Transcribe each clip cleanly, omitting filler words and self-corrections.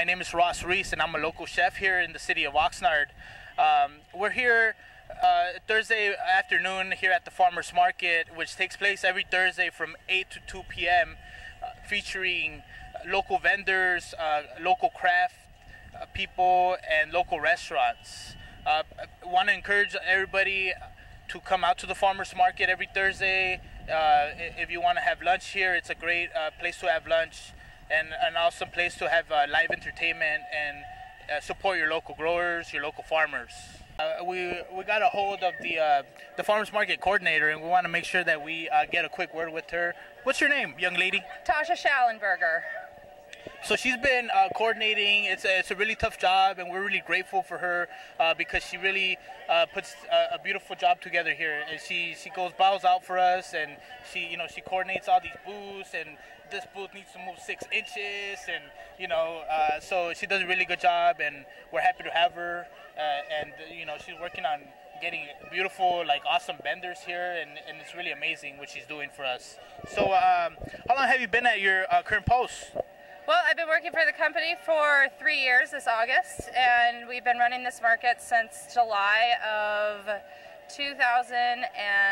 My name is Ross Reese, and I'm a local chef here in the city of Oxnard. We're here Thursday afternoon here at the Farmers Market, which takes place every Thursday from 8 to 2 p.m., featuring local vendors, local craft people, and local restaurants. I want to encourage everybody to come out to the Farmers Market every Thursday. If you want to have lunch here, it's a great place to have lunch, and an awesome place to have live entertainment and support your local growers, your local farmers. We got a hold of the Farmers Market coordinator, and we want to make sure that we get a quick word with her. What's your name, young lady? Tasha Schallenberger. So she's been coordinating. It's a really tough job, and we're really grateful for her because she really puts a beautiful job together here. And she bows out for us, and she coordinates all these booths, and this booth needs to move 6 inches, and so she does a really good job, and we're happy to have her. And she's working on getting beautiful, awesome vendors here, and it's really amazing what she's doing for us. So how long have you been at your current post? Well, I've been working for the company for 3 years this August, and we've been running this market since July of 2010.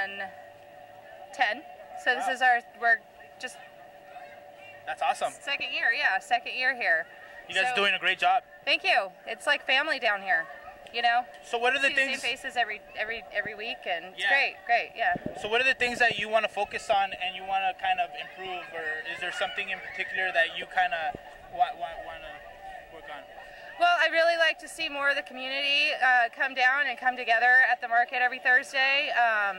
So this is That's awesome. Second year here. You guys are doing a great job. Thank you. It's like family down here, So what are the See things? the same faces every week, and it's Yeah. great, yeah. So what are the things that you want to focus on and you want to kind of improve, or is there something in particular that you kind of want to work on? Well, I really like to see more of the community come down and come together at the market every Thursday.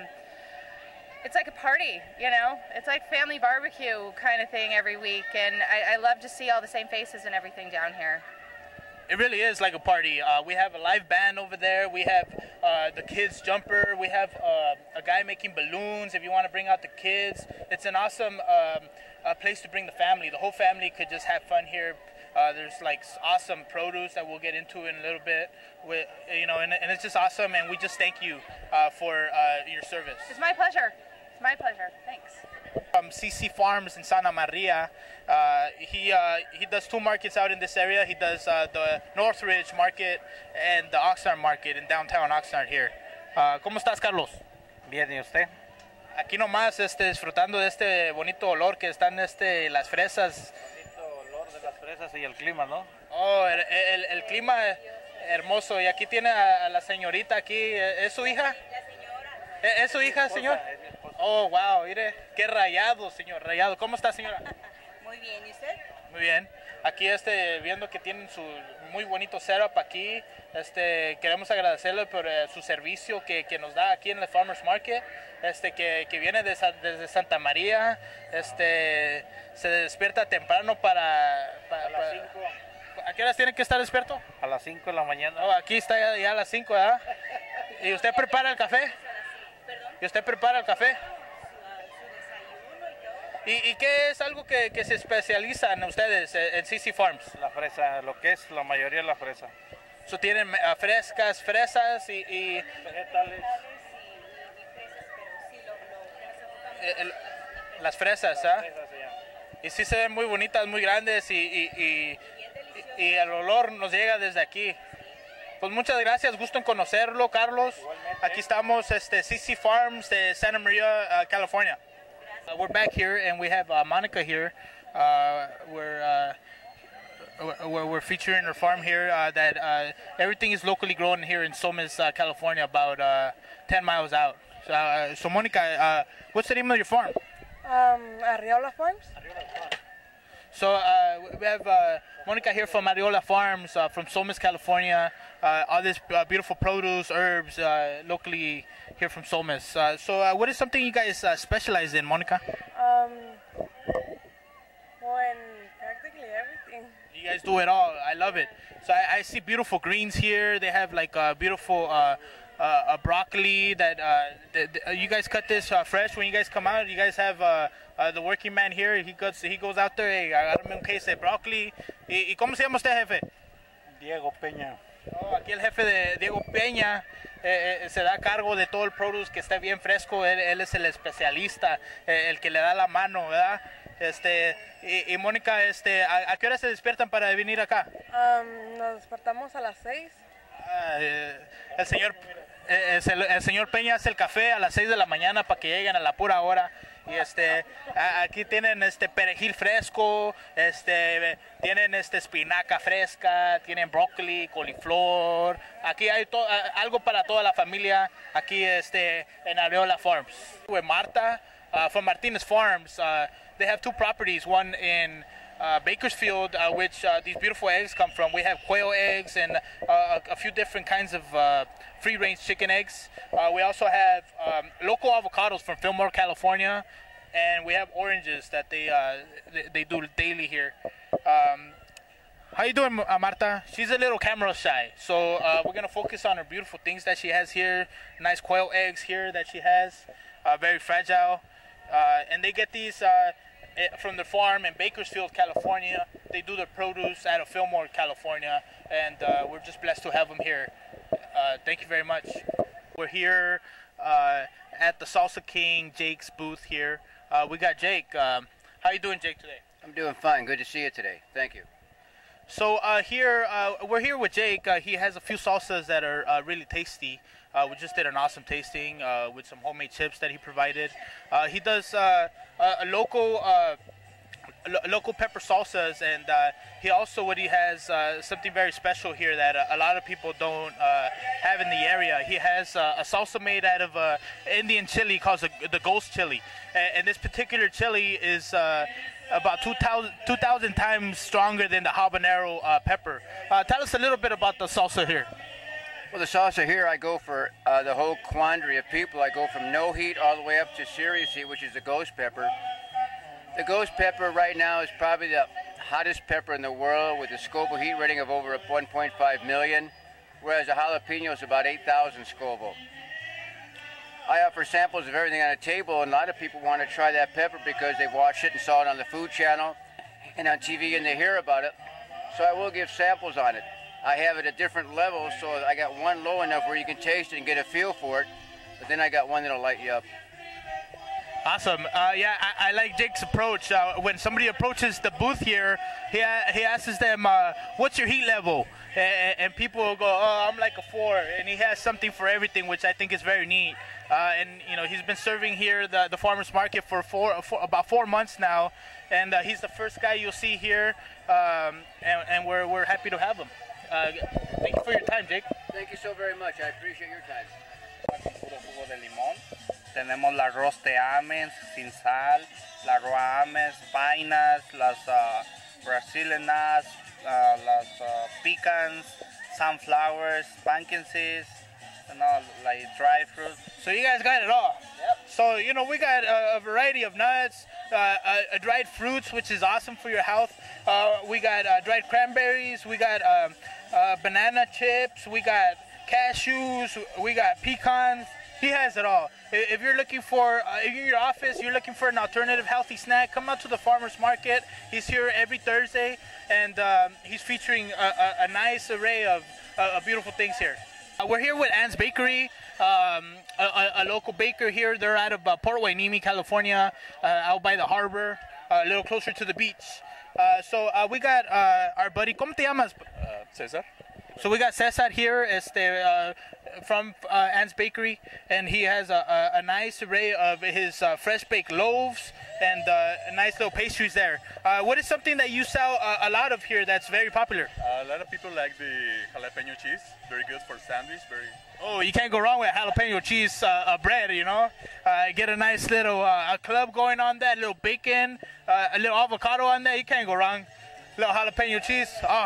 It's like a party, It's like family barbecue kind of thing every week, and I love to see all the same faces and everything down here. It really is like a party. We have a live band over there. We have the kids jumper. We have a guy making balloons if you want to bring out the kids. It's an awesome place to bring the family. The whole family could just have fun here. There's awesome produce that we'll get into in a little bit. And it's just awesome. And we just thank you for your service. It's my pleasure. It's my pleasure. Thanks. From CC Farms in Santa Maria. He does 2 markets out in this area. He does the Northridge Market and the Oxnard Market in downtown Oxnard here. ¿Cómo estás, Carlos? Bien, ¿y usted? Aquí nomás disfrutando de este bonito olor que están las fresas. Bonito olor de las fresas y el clima, ¿no? Oh, el clima hermoso. Y aquí tiene a la señorita aquí. ¿Es su hija? La señora. ¿Es su hija, señor? Es mi esposa. Oh, wow, mire, qué rayado, señor, rayado. ¿Cómo está, señora? Muy bien, ¿y usted? Muy bien. Aquí viendo que tienen su muy bonito setup aquí. Queremos agradecerle por su servicio que nos da aquí en el Farmers Market. Que viene desde Santa María. Se despierta temprano A las 5. ¿A qué horas tiene que estar despierto? A las 5 de la mañana. Oh, aquí está ya a las 5, ¿verdad? ¿Y usted prepara el café? Perdón, ¿Y usted prepara el café? su desayuno y todo. ¿Y qué es algo que se especializan ustedes en CC Farms? La fresa, lo que es la mayoría es la fresa. So, tienen fresas y Vegetales. Y fresas, pero sí, lo que nos enfocamos las fresas, ¿ah? Fresas se llama. Y sí se ven muy bonitas, muy grandes y el olor nos llega desde aquí. Pues muchas gracias, gusto en conocerlo, Carlos. Igualmente. Aquí estamos, CC Farms de Santa Maria, California. We're back here and we have Monica here. We're featuring her farm here. That everything is locally grown here in Somes, California, about 10 miles out. So Monica, what's the name of your farm? Arreola Farms. So we have Monica here from Arreola Farms from Somes, California. All this beautiful produce, herbs, locally here from Somes. So what is something you guys specialize in, Monica? Well, in practically everything. You guys do it all. I love it. So I see beautiful greens here. They have beautiful broccoli that you guys cut this fresh when you guys come out. You guys have the working man here. He goes out there. Hey, agarrame un case de broccoli. ¿Y cómo se llama usted, jefe? Diego Peña. Oh, aquí el jefe de Diego Peña se da cargo de todo el produce que esté bien fresco. Él es el especialista, el que le da la mano, ¿verdad? Y Mónica, ¿a qué hora se despiertan para venir acá? Nos despertamos a las 6. El señor, el señor Peña hace el café a las 6 de la mañana para que lleguen a la pura hora. Y aquí tienen perejil fresco, tienen espinaca fresca, tienen brócoli, coliflor. Aquí hay algo para toda la familia aquí en Areola Farms. With Marta from Martinez Farms, they have two properties, one in Bakersfield, which these beautiful eggs come from. We have quail eggs and a few different kinds of free-range chicken eggs. We also have local avocados from Fillmore, California, and we have oranges that they do daily here. How you doing, Marta? She's a little camera shy, so we're gonna focus on her beautiful things that she has here. Nice quail eggs here that she has, very fragile, and they get these from the farm in Bakersfield, California. They do their produce out of Fillmore, California, and we're just blessed to have them here. Thank you very much. We're here at the Salsa King, Jake's booth here. We got Jake. How you doing, Jake, today? I'm doing fine. Good to see you today. Thank you. So we're here with Jake. He has a few salsas that are really tasty. We just did an awesome tasting with some homemade chips that he provided. He does local pepper salsas, and he also has something very special here that a lot of people don't have in the area. He has a salsa made out of Indian chili called the ghost chili, and this particular chili is about 2,000 times stronger than the habanero pepper. Tell us a little bit about the salsa here. Well, the salsa here, I go for the whole quandary of people. I go from no heat all the way up to serious heat, which is the ghost pepper. The ghost pepper right now is probably the hottest pepper in the world with a Scoville heat rating of over 1.5 million, whereas the jalapeno is about 8,000 Scoville. I offer samples of everything on the table, and a lot of people want to try that pepper because they've watched it and saw it on the Food Channel and on TV, and they hear about it. So I will give samples on it. I have it at different levels, so I got one low enough where you can taste it and get a feel for it, but then I got one that'll light you up. Awesome. Yeah, I like Jake's approach. When somebody approaches the booth here, he asks them, what's your heat level? And people will go, oh, I'm like a 4. And he has something for everything, which I think is very neat. And, you know, he's been serving here the farmer's market for about 4 months now. And he's the first guy you'll see here. And we're happy to have him. Thank you for your time, Jake. Thank you so very much. I appreciate your time. Con puro jugo de limón. Tenemos la arroz de Ames sin sal, la arroz Ames, painas, las Brazilian nuts, las pecans, sunflowers, pumpkin seeds, and all like dry fruit. So you guys got it all. Yep. So, you know, we got a variety of nuts, dried fruits, which is awesome for your health. We got dried cranberries, we got banana chips, we got cashews, we got pecans. He has it all. If you're looking for, if you're in your office, you're looking for an alternative healthy snack, come out to the farmer's market. He's here every Thursday, and he's featuring a nice array of beautiful things here. We're here with Ann's Bakery, a local baker here. They're out of Port Hueneme, California, out by the harbor, a little closer to the beach. So we got our buddy, ¿Cómo te llamas? Cesar. So we got Cesar here, from Ann's Bakery, and he has a nice array of his fresh baked loaves and nice little pastries there. What is something that you sell a lot of here that's very popular? A lot of people like the jalapeno cheese. Very good for sandwich. Oh, you can't go wrong with jalapeno cheese bread, you know. Get a nice little club going on that, a little bacon, a little avocado on that. You can't go wrong. Little jalapeno cheese.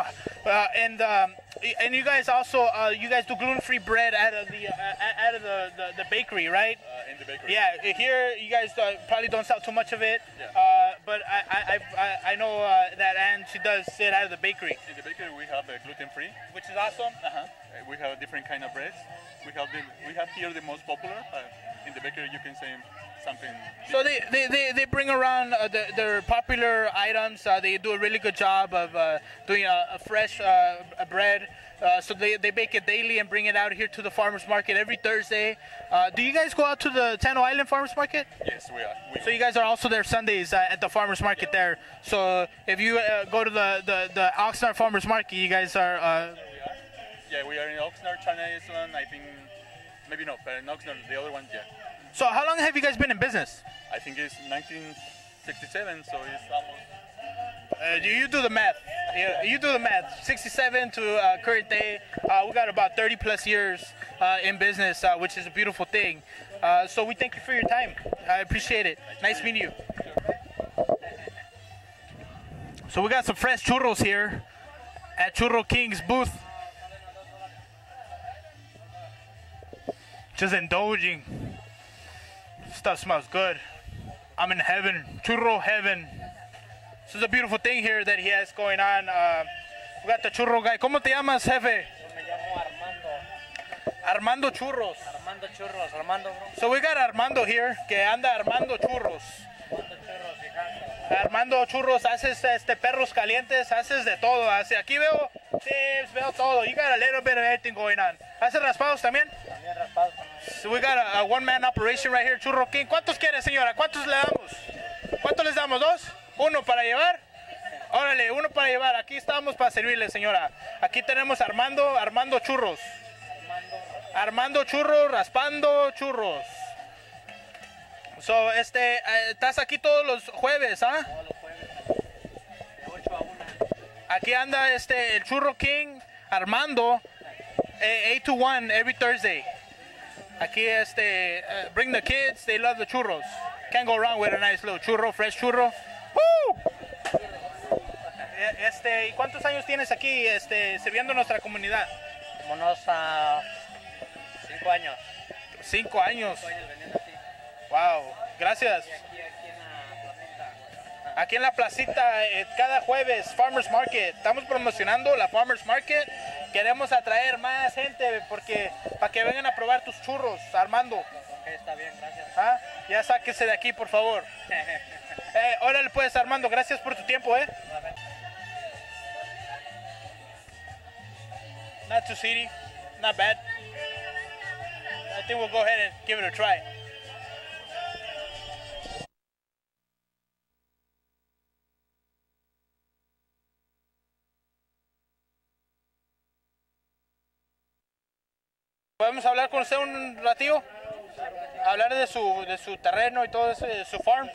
And you guys also you guys do gluten-free bread out of the bakery, right? In the bakery. Yeah, here you guys probably don't sell too much of it. Yeah. But I know that Ann, she does it out of the bakery. In the bakery we have gluten-free. Which is awesome. We have different kind of breads. We have here the most popular. In the bakery you can say something. So they bring around their popular items. They do a really good job of doing a fresh bread. bread. So they bake it daily and bring it out here to the farmers market every Thursday. Do you guys go out to the Tano Island farmers market? Yes, we are. So you guys are also there Sundays at the farmers market there. So if you go to the Oxnard farmers market, you guys are. Yeah, we are in Oxnard, China Island. I think maybe not, but in Oxnard, the other one, yeah. So how long have you guys been in business? I think it's 1967, so it's almost. You do the math. You do the math. 67 to current day. We got about 30 plus years in business, which is a beautiful thing. So we thank you for your time. I appreciate it. Nice meeting you. So we got some fresh churros here at Churro King's booth. Just indulging. Stuff smells good. I'm in heaven. Churro heaven. This is a beautiful thing here that he has going on. We got the churro guy. ¿Cómo te llamas, jefe? Me llamo Armando Armando. Churros. Armando Churros, Armando, bro. So we got Armando here, que anda armando churros. Armando Churros, hija. Armando churros, haces perros calientes, haces de todo. Aquí veo tips, veo todo. You got a little bit of everything going on. ¿Haces raspados también? También raspados también. So we got a one-man operation right here, Churro King. ¿Cuántos quiere, señora? ¿Cuántos le damos? ¿Cuántos les damos? ¿Dos? ¿Uno para llevar? Órale, uno para llevar. Aquí estamos para servirle, señora. Aquí tenemos Armando Churros. Armando Churros, raspando churros. So, estás aquí todos los jueves, ¿ah? Todos los jueves, de 8 a 1. Aquí anda el Churro King, Armando, 8 to 1 every Thursday. Aquí bring the kids, they love the churros. Can't go wrong with a nice little churro, fresh churro. ¡Woo! ¿Y cuántos años tienes aquí sirviendo nuestra comunidad? Unos 5 años. 5 años. 5 años vendiendo así. Wow, gracias. Aquí en la placita, cada jueves, Farmers Market. Estamos promocionando la Farmers Market. Queremos atraer más gente para que vengan a probar tus churros, Armando. Ok, está bien, gracias. ¿Ah? Ya sáquese de aquí, por favor. Órale pues, Armando, gracias por tu tiempo, Not too seedy, not bad. I think we'll go ahead and give it a try. ¿Podemos hablar con usted un ratillo? Hablar de su terreno y todo eso, de su farm.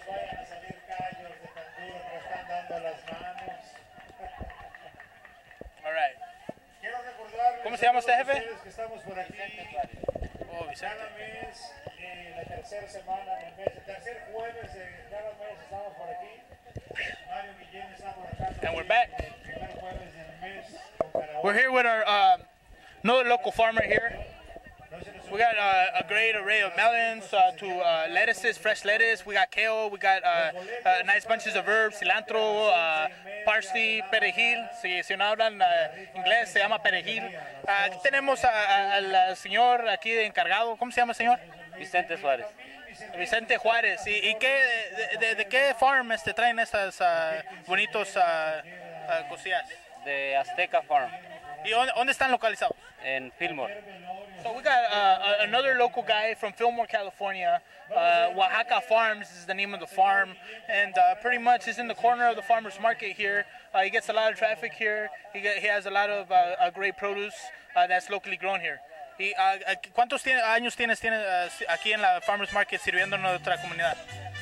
All right. ¿Cómo se llama usted, jefe? Que estamos por aquí Oh, Vicente. cada mes, la tercera semana del mes, el tercer jueves de cada mes estamos por aquí. Mario Guillén está por acá. And we're back. El primer jueves del mes con karaoke. We're here with our another local farmer here. We got a great array of melons to lettuces, fresh lettuce. We got kale. We got nice bunches of herbs, cilantro, parsley, perejil. Si no hablan inglés, se llama perejil. Aquí tenemos al señor aquí de encargado. ¿Cómo se llama, señor? Vicente Suárez. Vicente Juárez. ¿Y de qué farm traen estas bonitos cosillas? De Azteca Farm, ¿Y dónde están localizados? en Fillmore. So we got another local guy from Fillmore, California. Oaxaca Farms is the name of the farm, and pretty much is in the corner of the farmers market here. He gets a lot of traffic here. He has a lot of great produce that's locally grown here. ¿Cuántos años tienes aquí en la farmers market sirviendo en nuestra comunidad?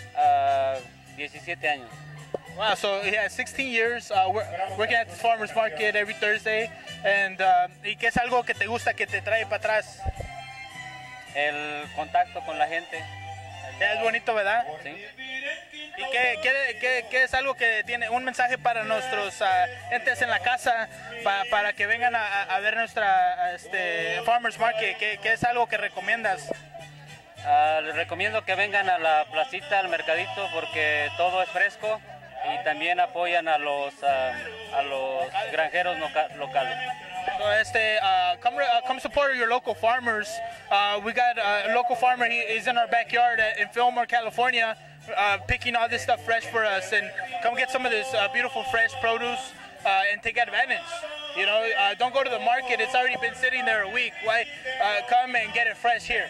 17 años. Wow, so he has 16 years working at the farmers market every Thursday. And, ¿y qué es algo que te gusta, que te trae para atrás? El contacto con la gente. Es bonito, ¿verdad? Sí. ¿Y qué es algo que tiene un mensaje para nuestros entes en la casa, para que vengan a ver nuestra farmers market? ¿Qué es algo que recomiendas? Les recomiendo que vengan a la placita, al mercadito, porque todo es fresco y también apoyan a los granjeros locales. So come support your local farmers. We got a local farmer. He's in our backyard in Fillmore, California, picking all this stuff fresh for us. And come get some of this beautiful fresh produce and take advantage. You know, don't go to the market. It's already been sitting there a week. Why come and get it fresh here?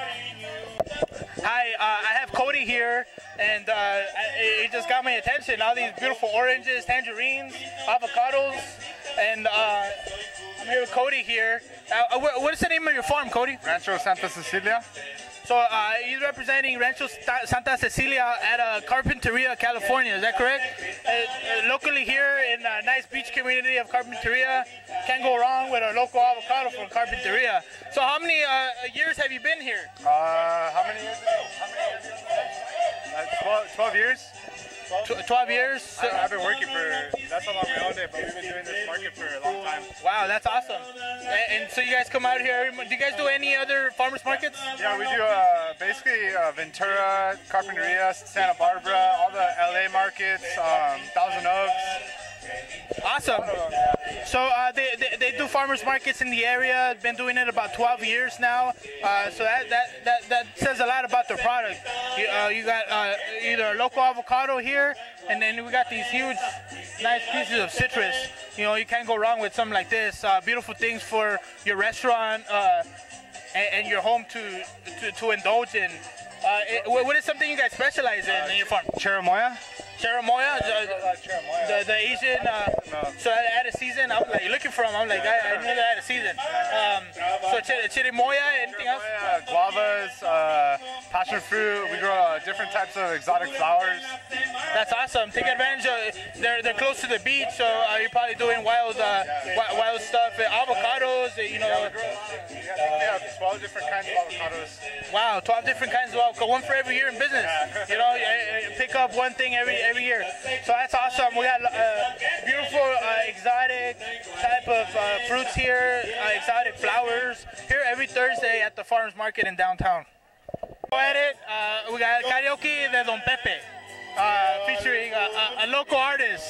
Hi, I have Cody here, and it just got my attention. All these beautiful oranges, tangerines, avocados, and I'm here with Cody here. What is the name of your farm, Cody? Rancho Santa Cecilia. So he's representing Rancho Santa Cecilia at Carpinteria, California. Is that correct? Locally here in a nice beach community of Carpinteria. Can't go wrong with a local avocado from Carpinteria. So how many years have you been here? How many years? 12 years. 12 years? I've been working that's how long we owned it, but we've been doing this market for a long time. Wow, that's awesome. And so you guys come out here every month. Do you guys do any other farmers markets? Yeah, we do basically Ventura, Carpinteria, Santa Barbara, all the LA markets, Thousand Oaks. Awesome. So they do farmers markets in the area. Been doing it about 12 years now. So that says a lot about their product. You got either a local avocado here, and then we got these huge, nice pieces of citrus. You know, you can't go wrong with something like this. Beautiful things for your restaurant and your home to indulge in. What is something you guys specialize in your farm? Cherimoya. Cherimoya, the Asian. So at a season, I'm like looking for them. I'm like, I never had a season. So Cherimoya, anything else? Guavas, passion fruit. We grow different types of exotic flowers. That's awesome. Take advantage of. They're close to the beach, so you're probably doing wild stuff. Avocados, you know. We have 12 different kinds of avocados. Wow, 12 different kinds of avocado. One for every year in business. You know, pick up one thing every year. So that's awesome. We got beautiful exotic type of fruits here, exotic flowers here every Thursday at the farmers market in downtown. Go at it. We got karaoke de Don Pepe, featuring a local artist.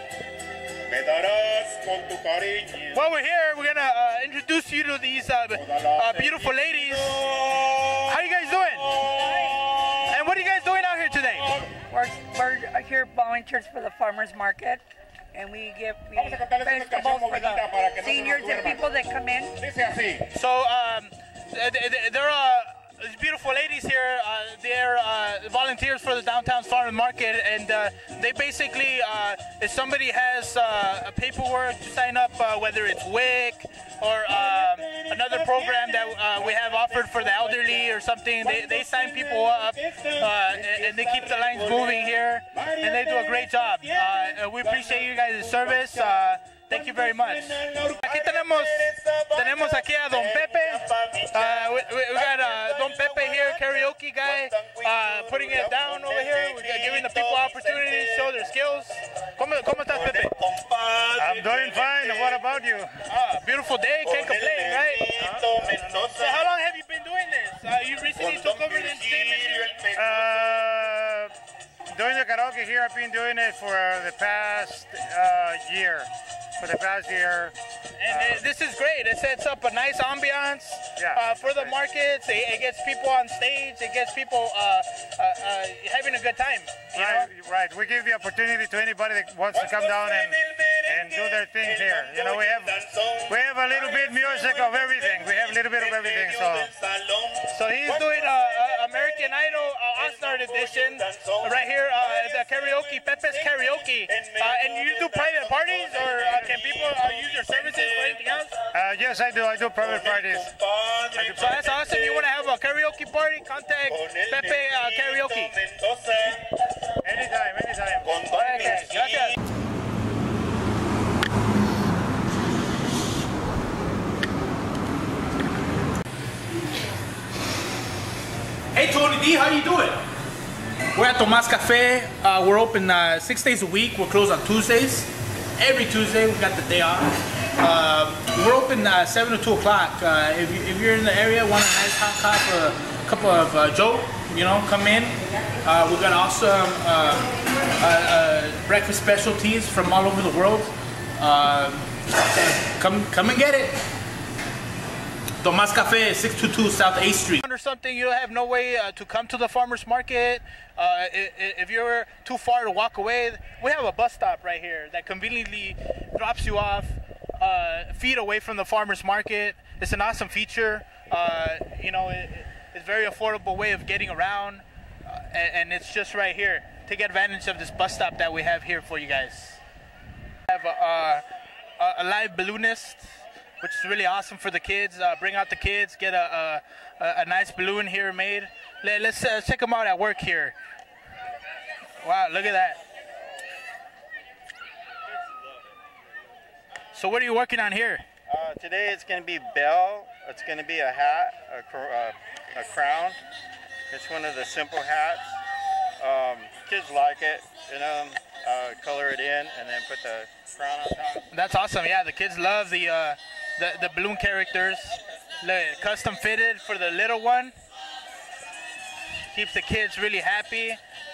While we're here, we're gonna introduce you to these beautiful ladies. How you guys doing? And what are you guys doing out here today? We're here volunteers for the farmers market, and we give vegetables for the seniors and people that come in. So there are these beautiful ladies here. They're volunteers for the downtown farmers market, and they basically, if somebody has paperwork to sign up, whether it's WIC or another program that we have offered for the elderly or something, they sign people up and they keep the lines moving here, and they do a great job. We appreciate you guys' service. Thank you very much. Aquí tenemos aquí a Don Pepe. We got Don Pepe here, karaoke guy, putting it down over here. We're giving the people opportunities to show their skills. ¿Cómo estás, Pepe? I'm doing fine. What about you? Beautiful day, can't complain, right? So how long have you been doing this? You recently took over the entertainment here? Doing the karaoke here, I've been doing it for the past year. And this is great. It sets up a nice ambiance for the markets. It gets people on stage. It gets people having a good time. Right. We give the opportunity to anybody that wants to come down and do their thing here. You know, we have a little bit music of everything. We have a little bit of everything. So he's doing American Idol Oxnard edition right here. The karaoke, Pepe's karaoke. And you do private parties, or can people use your services for anything else? Yes, I do. I do private parties. So that's awesome. You want to have a karaoke party? Contact Pepe Karaoke. Anytime. Okay, gracias. Hey Tony D, how you doing? We're at Tomas Cafe. We're open 6 days a week. We're closed on Tuesdays. Every Tuesday we got the day off. We're open 7 to 2 o'clock. If you're in the area, want a nice hot cup, a cup of Joe, you know, come in. We got awesome breakfast specialties from all over the world. Come and get it. Tomas Cafe, 622 South 8th Street. Or something, you have no way to come to the farmers market. If you're too far to walk away, we have a bus stop right here that conveniently drops you off. feet away from the farmers market. It's an awesome feature. You know, it's a very affordable way of getting around, and it's just right here. Take advantage of this bus stop that we have here for you guys. We have a live balloonist, which is really awesome for the kids. Bring out the kids, get a nice balloon here made. Let's check them out at work here. Wow, look at that. So what are you working on here? Today it's going to be bell. It's going to be a hat, a crown. It's one of the simple hats. Kids like it, you know, color it in and then put the crown on top. That's awesome. Yeah, the kids love the balloon characters. Custom fitted for the little one. Keeps the kids really happy.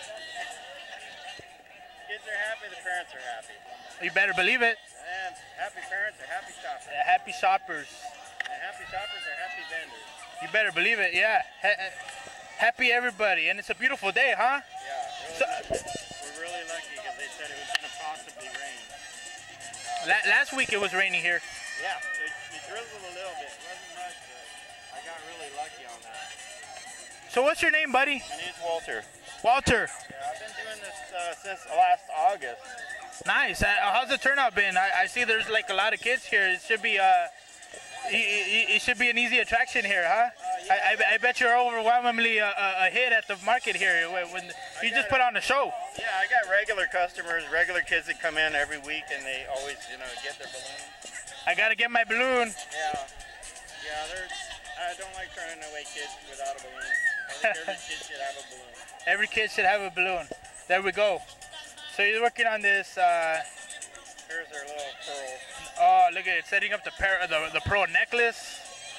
Kids are happy, the parents are happy. You better believe it. And happy parents are happy shoppers. Happy shoppers. And happy shoppers are happy vendors. You better believe it, yeah. Happy everybody, and it's a beautiful day, huh? Yeah, we're really lucky because they said it was going to possibly rain. Last week it was raining here. Yeah, it drizzled a little bit. It wasn't much, but I got really lucky on that. So what's your name, buddy? My name's Walter. Walter. Yeah, I've been doing this since last August. Nice. How's the turnout been? I see there's like a lot of kids here. It should be it should be an easy attraction here, huh? Yeah. I bet you're overwhelmingly a hit at the market here when you just put on a show. Yeah, I got regular customers, regular kids that come in every week, and they always, you know, get their balloons. I gotta get my balloon. Yeah, I don't like turning away kids without a balloon. I think every kid should have a balloon. Every kid should have a balloon. There we go. So you're working on this. Here's our little pearl. Oh, look at it, setting up the pearl necklace.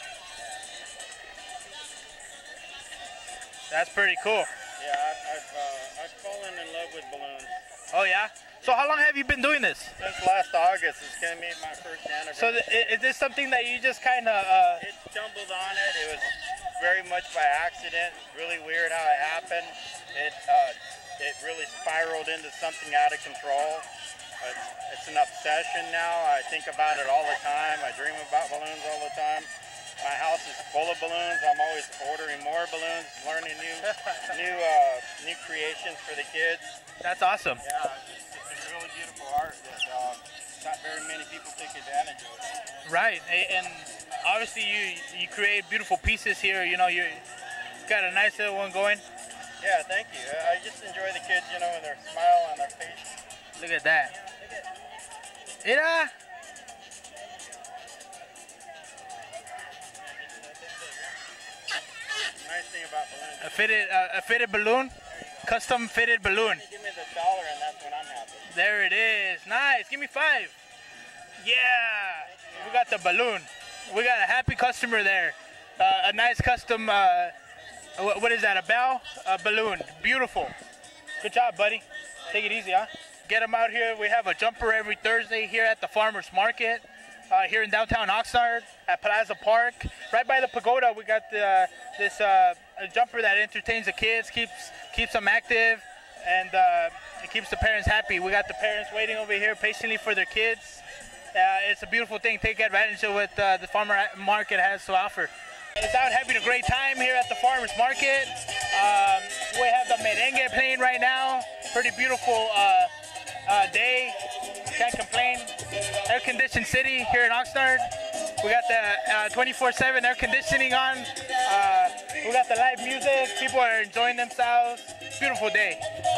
That's pretty cool. Yeah, I've fallen in love with balloons. Oh yeah? So how long have you been doing this? Since last August. It's going to be my first anniversary. So is this something that you just kind of... It stumbled on it. It was very much by accident. Really weird how it happened. It really spiraled into something out of control. It's an obsession now. I think about it all the time. I dream about balloons all the time. My house is full of balloons. I'm always ordering more balloons, learning new creations for the kids. That's awesome. Yeah, it's a really beautiful art that not very many people take advantage of. Right, and obviously you create beautiful pieces here. You know, you got a nice little one going. Yeah, thank you. I just enjoy the kids, you know, with their smile on their face. Look at that. Mira. Nice thing about balloons. A fitted balloon, custom fitted balloon. Give me the dollar and that's when I'm happy. There it is. Nice. Give me 5. Yeah. We got the balloon. We got a happy customer there. A nice custom. What is that? A bell? A balloon. Beautiful. Good job, buddy. Take it easy, huh? Get them out here. We have a jumper every Thursday here at the Farmers Market, here in downtown Oxnard at Plaza Park. Right by the pagoda, we got this jumper that entertains the kids, keeps them active, and it keeps the parents happy. We got the parents waiting over here patiently for their kids. It's a beautiful thing. Take advantage of what the Farmer Market has to offer. It's out having a great time here at the Farmers Market. We have the merengue playing right now. Pretty beautiful day. Can't complain. Air-conditioned city here in Oxnard. We got the 24/7 air conditioning on. We got the live music. People are enjoying themselves. Beautiful day.